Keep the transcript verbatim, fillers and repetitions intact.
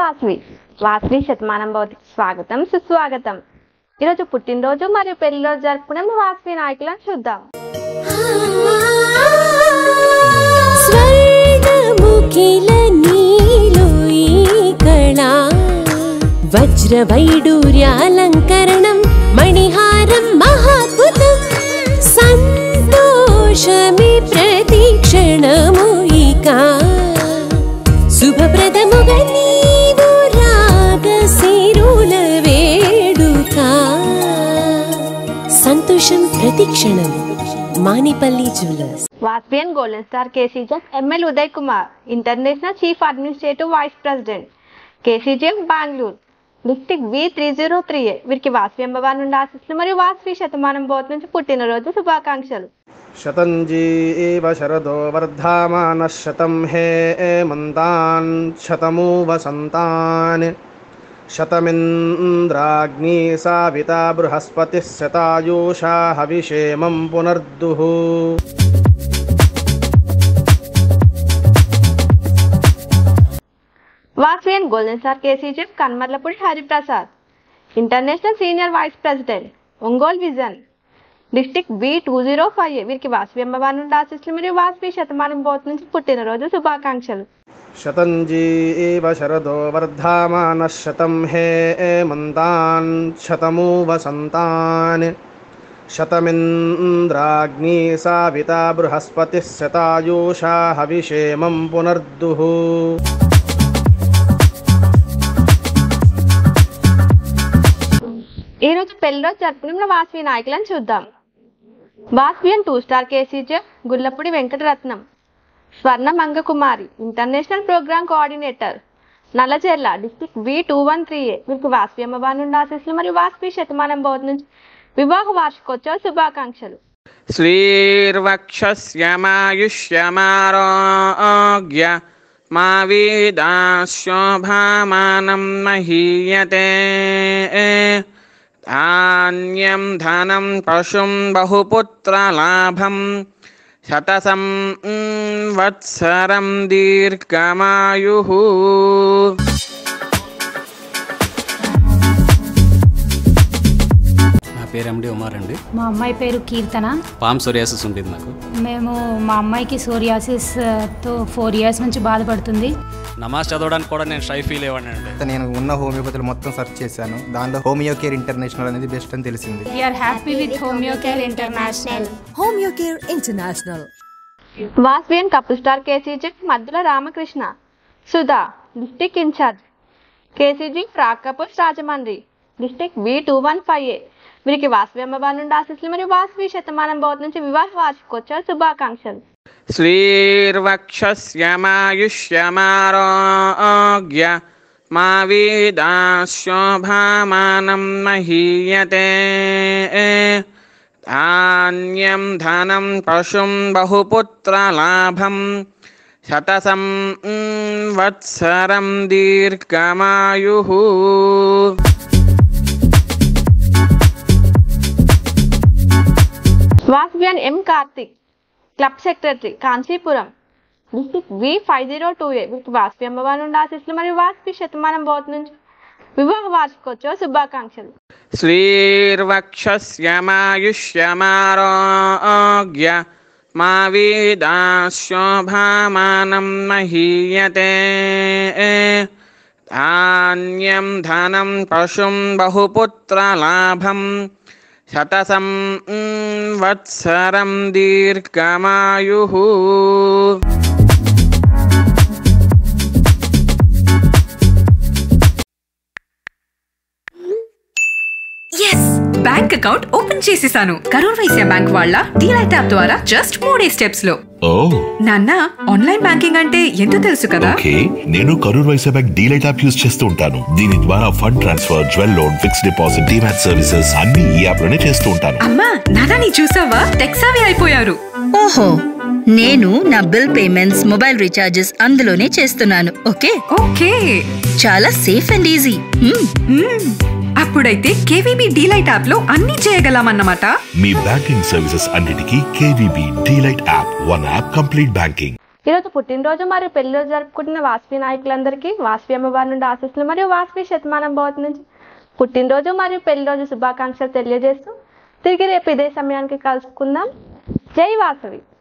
వాస్వి వాస్వి శతమానం భవతికి స్వాగతం సుస్వాగతం. ఈరోజు పుట్టినరోజు మరియు పెళ్లి రోజు జరుపుకునే వాస్వి నాయకులను చూద్దాం. వజ్ర వైడూర్యాలంకరణం మణిహారం మహాద్భుతం సంతోషమి ప్రతిక్షణము ఇక శుభప్రదముగా నీవు రాగసిరుల వేడుక సంతోషం ప్రతిక్షణం. Manepally jewellers. Vasavian golden star KCGF ML Uday Kumar international chief administrative vice president KCGF Bengaluru district V three zero three A వీరికి వాస్వి అమ్మవారి నుండి ఆశీస్సులు మరియు వాస్వి శతమానం భవతి నుంచి పుట్టినరోజు శుభాకాంక్షలు. శతంజీవ శరదో వర్ధమాన శతం హే మంతాన్ శతమూ వసంతాన్ శతమింద్రాగ్ని సావిత బృహస్పతి శతాయూషా హవిషేమం పునర్దుః. Vasavian golden star KCGF Kanmarlapudi Hariprasad international senior vice president Ongole vision district B two zero five A వీరికి వాస్వి అమ్మవారి నుండి ఆశీస్సులు మరియు వాస్వి శతమానం భవతి నుంచి పుట్టినరోజు శుభాకాంక్షలు. శతంజీవ శరదో వర్ధమాన శతం హే మంతాన్ శతమూ వసంతాన్ శతమింద్రాగ్ని సావిత బృహస్పతి శతాయూషా హవిషేమం పునర్దుః. ఈ రోజు పెళ్లి రోజు జరుపుకున్న వాస్వి నాయకులను చూద్దాం. Vasavian two star KCGF Gullapudi Venkataratnam Swarna Mangakumari international programme coordinator Nallacherla district V two one three A వీరికి వాస్వి అమ్మవారి నుండి ఆశీస్సులు మరియు వాస్వి శతమానం భవతి నుంచి వివాహ వార్షికోత్సవ శుభాకాంక్షలు. శ్రీర్వక్షస్యమాయుష్యమారోగ్య మా వీదాశోభామానం మహీయతే ధాన్యం ధనం పశుం బహుపుత్రలాభం శతసం వత్సరం దీర్ఘమాయుః. పేరు ఎండి ఉమార్ అండి. మా అమ్మాయి పేరు కీర్తన. పామ్ సోరియాసిస్ ఉంటుంది నాకు. మేము మా అమ్మాయికి సోరియాసిస్ తో ఫోర్ ఇయర్స్ నుంచి బాధపడుతుంది. నమాజ్ చదవడానికి కూడా నేను షై ఫీల్ అయ్యాను అండి. నేను ఉన్న హోమియోపతిలో మొత్తం సెర్చ్ చేశాను, దానిలో హోమియో కేర్ ఇంటర్నేషనల్ అనేది బెస్ట్ అని తెలిసింది. We are happy with homeo care international. Homeo care international. Vasavian couple star KCGF Maddula Ramakrishna Sudha district incharge KCG ఫ్రాక్ couples Rajahmundry district B two one five A వీరికి వాస్వి అమ్మవారి నుండి ఆశీస్సులు మరియు వాస్వి శతమానం భవతి నుంచి వివాహ వార్షికోత్సవ శుభాకాంక్షలు. శ్రీర్వక్షస్యమాయుష్యమారోగ్య మా వీదాశోభామానం మహీయతే ధాన్యం ధనం పశుం బహుపుత్రలాభం శతసం వత్సరం దీర్ఘమాయుః. Vasavian M Karthik club secretary Kanchipuram district V five zero two A వీరికి వాస్వి అమ్మవారి నుండి ఆశీస్సులు మరియు వాస్వి శతమానం భవతి నుంచి వివాహ వార్షికోత్సవ శుభాకాంక్షలు. శ్రీర్వక్షస్యమాయుష్యమారోగ్య మా వీదాశోభామానం మహీయతే ధాన్యం ధనం పశుం బహుపుత్రలాభం శతసం వత్సరం దీర్ఘమాయుః. బ్యాంక్ అకౌంట్ ఓపెన్ చేసేసాను. కరూర్ వైశ్య బ్యాంక్ వాళ్ళ డీలైట్ యాప్ ద్వారా జస్ట్ మూడే స్టెప్స్ లో. నాన్న ఆన్లైన్ బ్యాంకింగ్ అంటే ఎంతో తెలుసు కదా. నేను Karur Vysya bank DLite app use చేస్తూ ఉంటాను. దీని ద్వారా fund transfer, jewel loan, fixed deposit, demat services అన్ని ఈ యాప్ లోనే చేస్తూ ఉంటాను. అమ్మా నాన్న నీ చూసావా టెక్ సావి అయిపోయారు. ఓహో, నేను నా బిల్ పేమెంట్స్, మొబైల్ రీఛార్జెస్ అందులోనే చేస్తున్నాను. ఓకే ఓకే చాలా సేఫ్ అండ్ ఈజీ. అప్పుడైతే కేవీబీ డీలైట్ యాప్ లో అన్ని చేయగలమన్నమాట. మీ బ్యాంకింగ్ సర్వీసెస్ అన్నిటికీ KVB DLite app. One app complete banking. ఈరోజు పుట్టినరోజు మరియు పెళ్లిరోజు జరుపుకుంటున్న వాసవి నాయకులందరికీ వాసవి అమ్మవారి నుండి ఆశీస్సులు మరియు వాసవి శతమానం భవతి నుంచి పుట్టినరోజు మరియు పెళ్లిరోజు శుభాకాంక్షలు తెలియజేస్తూ తిరిగి రేపు ఇదే సమయానికి కలుసుకుందాం. జై వాసవి.